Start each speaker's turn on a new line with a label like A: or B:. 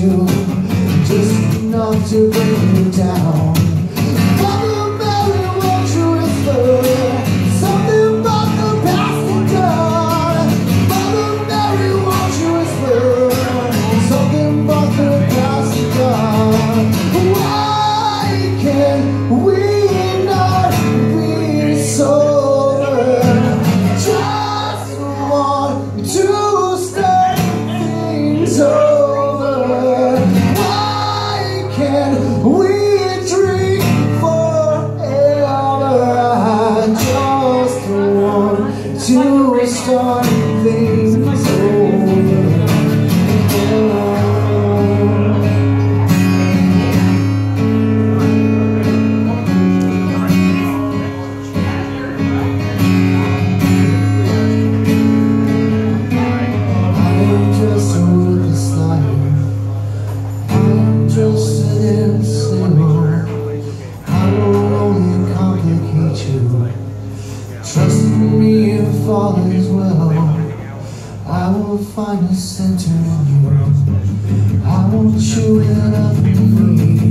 A: you, just enough to bring you down. Mother Mary, won't you whisper something about the past and done? Mother Mary, won't you whisper something about the past and done? Why can't we not be sober? Just want to start things over. Why can't we drink forever? I just want to start things over. Trust me, if all is well, I will find a center in you. I want you to love me.